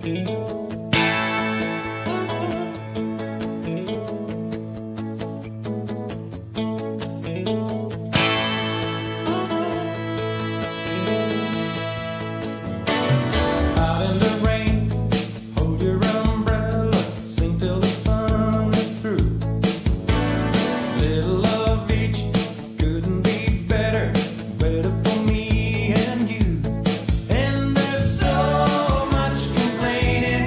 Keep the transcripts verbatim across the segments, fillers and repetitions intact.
Complaining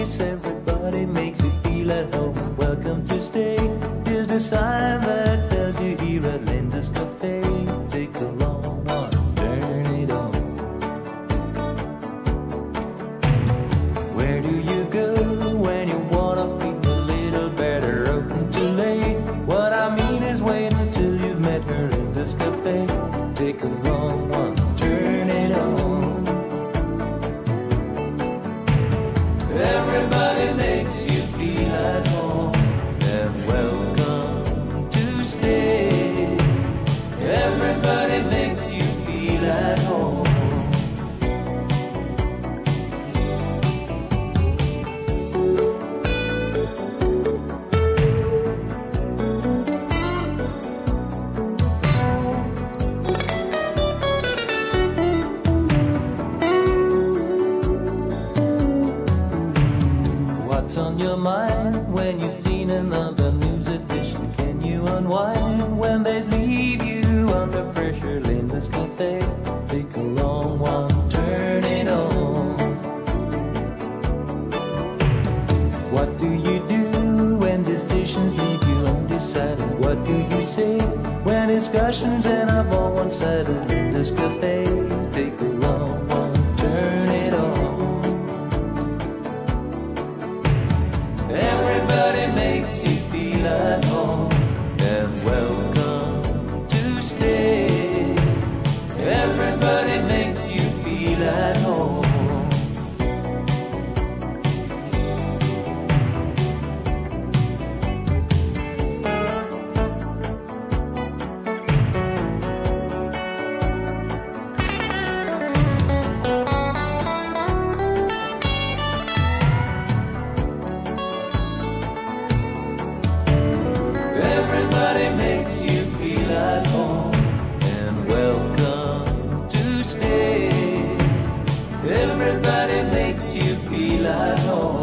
place everybody makes you feel at home. Welcome to stay. Here's the sign that tells you here at Linda's Cafe. Take a long one, turn it on. Where do you go when you wanna feel a little better? Open too late. What I mean is wait until you've met her. Linda's Cafe. Take a long one, turn it on. Everybody makes you feel at home, and welcome to stay. Everybody makes you feel at home. What's on your mind when you've seen another news edition? Can you unwind when they leave you under pressure? Linda's Cafe, take a long one, turn it on. What do you do when decisions leave you undecided? What do you say when discussions end up on one side? Linda's Cafe, take a long one, turn it on. Everybody makes you feel at home, and welcome to stay. Everybody makes you feel at home. Everybody makes you feel at home, and welcome to stay. Everybody makes you feel at home.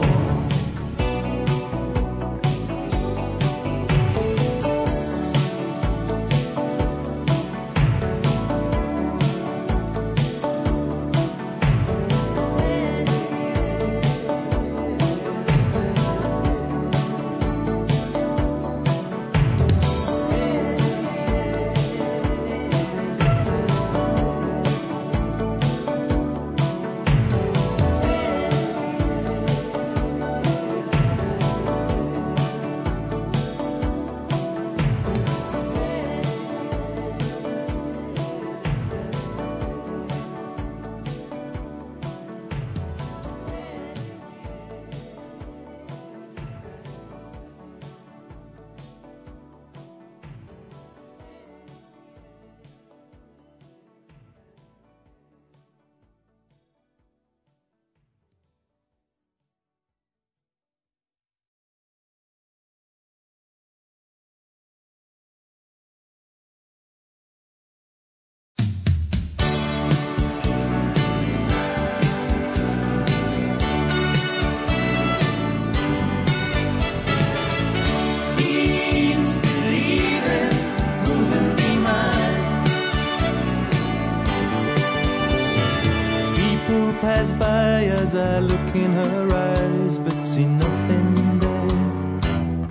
Pass by as I look in her eyes, but see nothing there.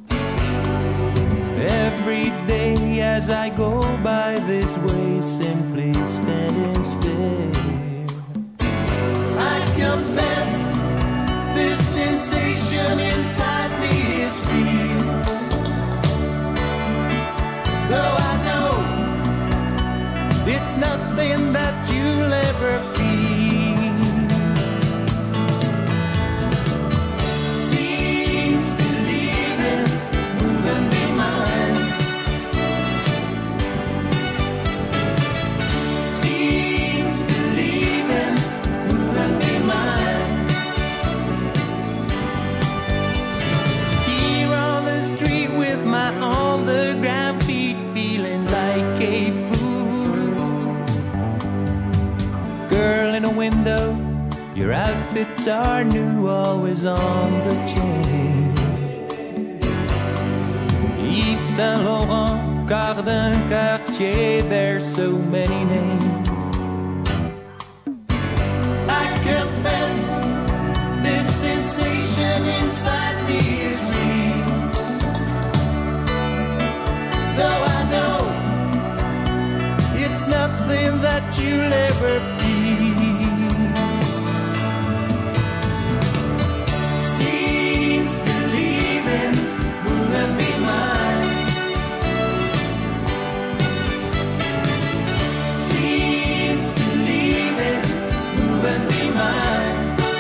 Every day as I go by this way, simply stand and stare. I confess, this sensation inside me is real. Though I know it's nothing that you'll ever feel. Window, your outfits are new, always on the change. Yves Saint Laurent, Cardin, Cartier, there's so many names. I confess, this sensation you'll ever feel. Seems believing, move and be mine. Seems believing, move and be mine.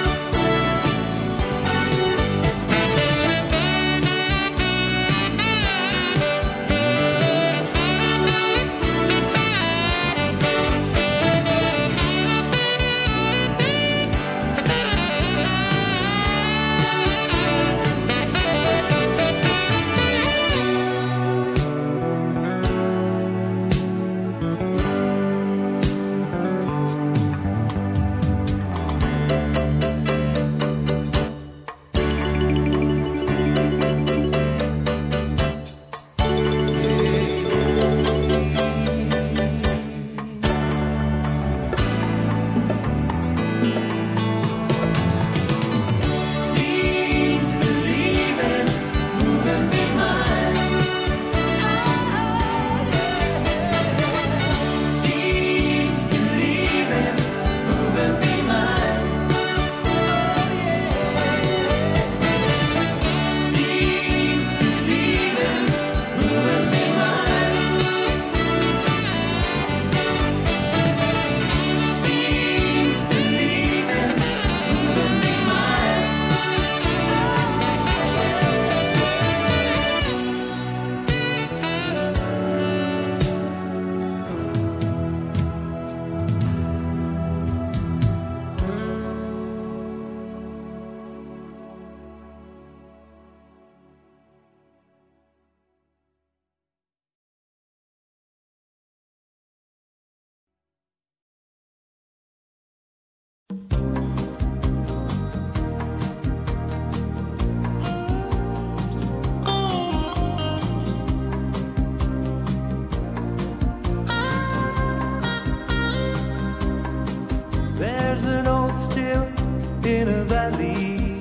There's an old still in a valley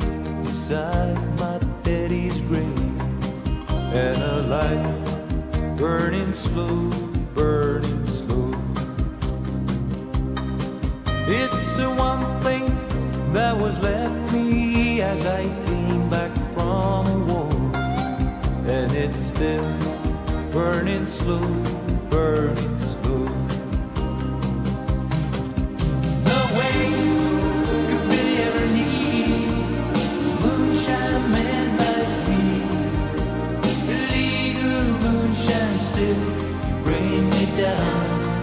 beside my daddy's grave, and a light burning slow, burning slow. It's the one thing that was left me as I came back from a war, and it's still burning slow, burning slow. No way could really ever need moonshine man like me. Illegal moonshine still bring me down.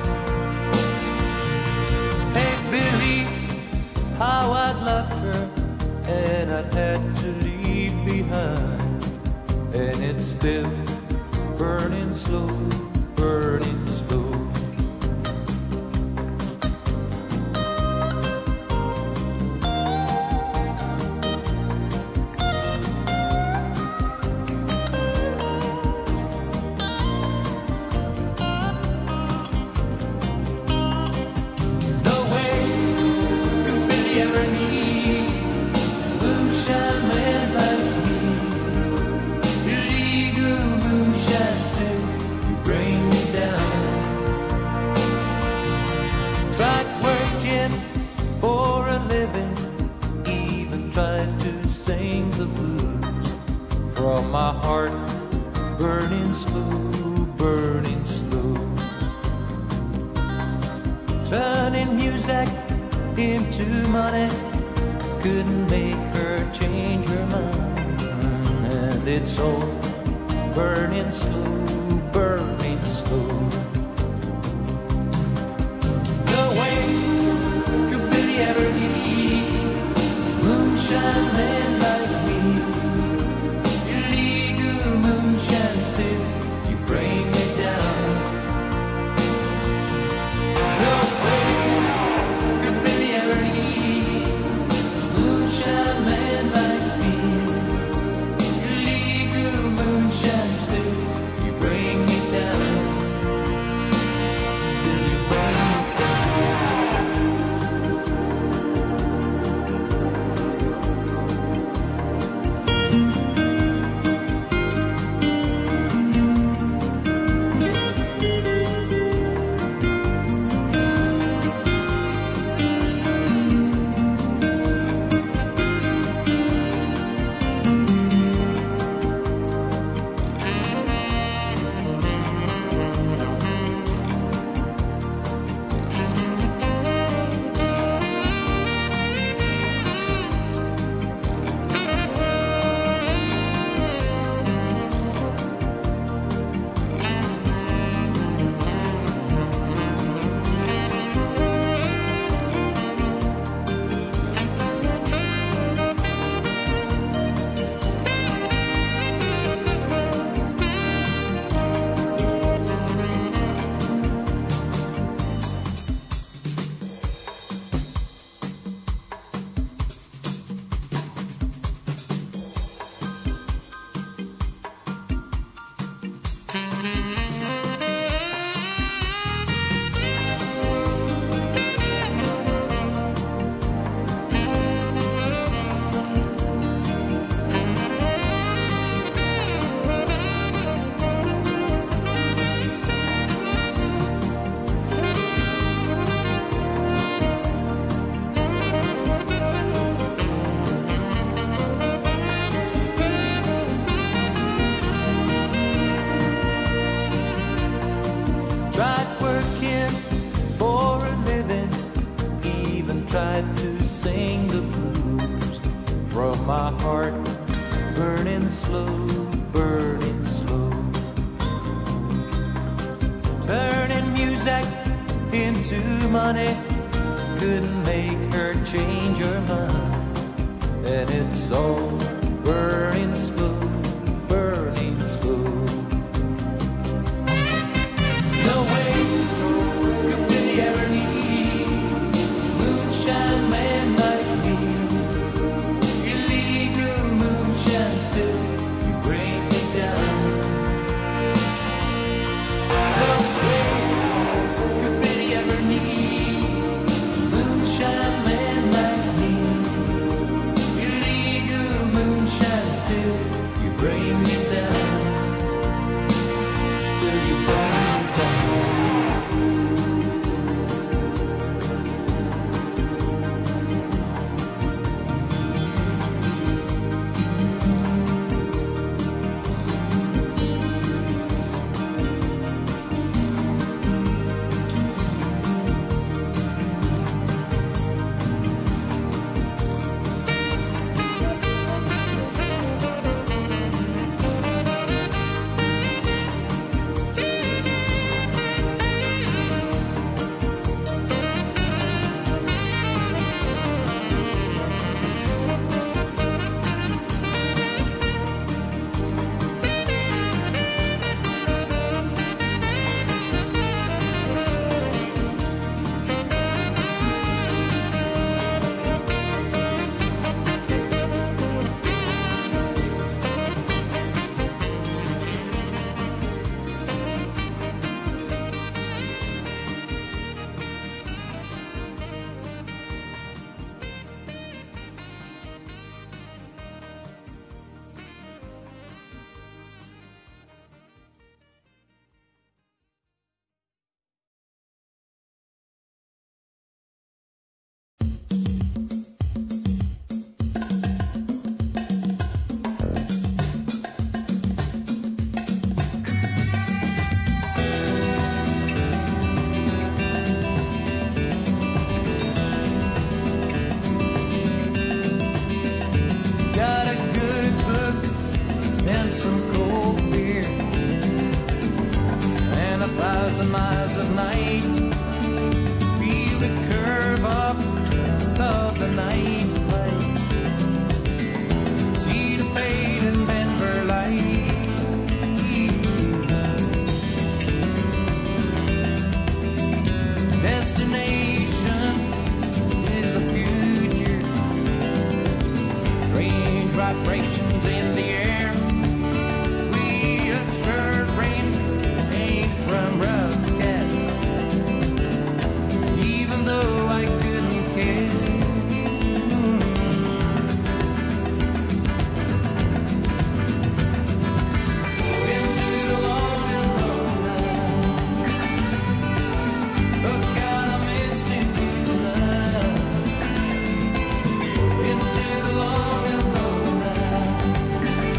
How I'd loved her, and I'd had to leave behind, and it's still burning slow, burning slow. Ever need moonshine man like me. Illegal moonshine still, you bring me down. Tried working for a living, even tried to sing the blues from my heart, burning slow, burning slow. Turning music into money, couldn't make her change her mind, and it's all burning slow, burning slow. No way could Billy ever need moonshine man like me. Illegal moonshine still, you bring me down. No way man like me. Illegal moonshine still, you bring me down. Still you bring me down. to sing the blues from my heart, burning slow, burning slow. Turning music into money couldn't make her change her mind, and it's all burning slow, burning slow. No way could Billy ever need moonshine man like me. Illegal moonshine still, you bring me down. No way could Billy ever need moonshine man like me. Illegal moonshine still, you bring me down. Still you bring me down. Got a good book and some cold beer and a thousand miles of night. Feel the curve up of the night light. See the fade in Denver light. Destination is the future. Strange vibrations in the air. Reassured rain ain't from rough cats. Even though I couldn't care. Into the long and long night. Oh God, I'm missing you tonight. Into the long and long night.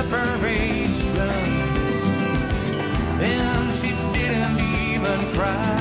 separation, and she didn't even cry.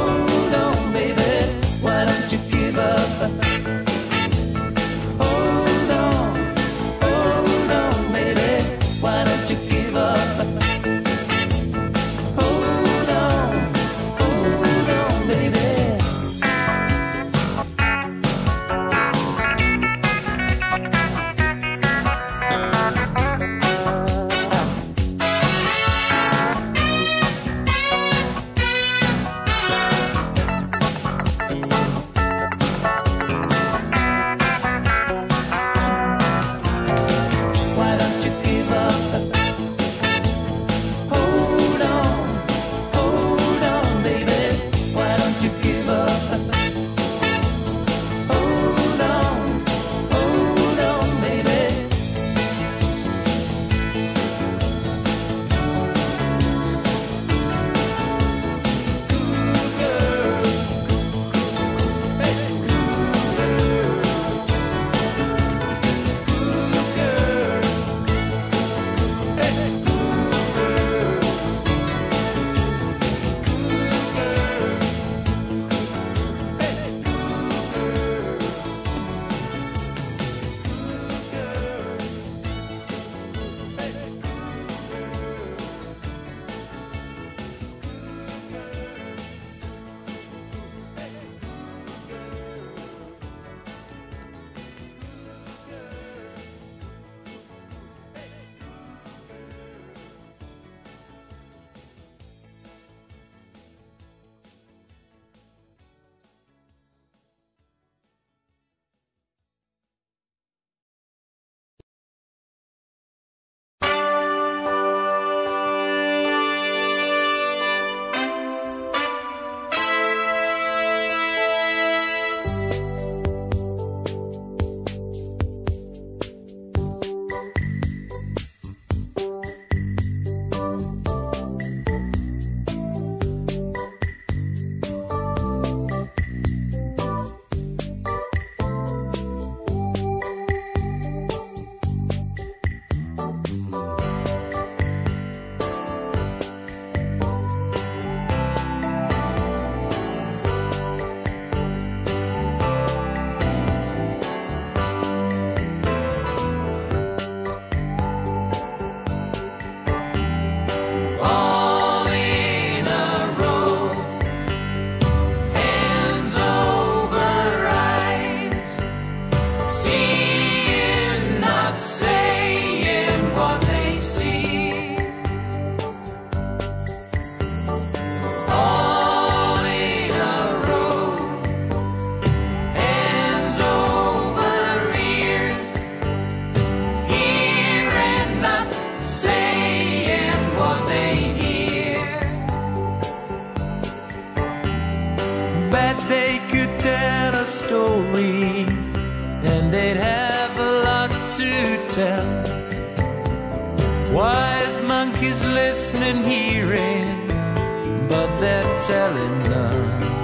Oh tell. Wise monkeys listening, hearing, but they're telling none.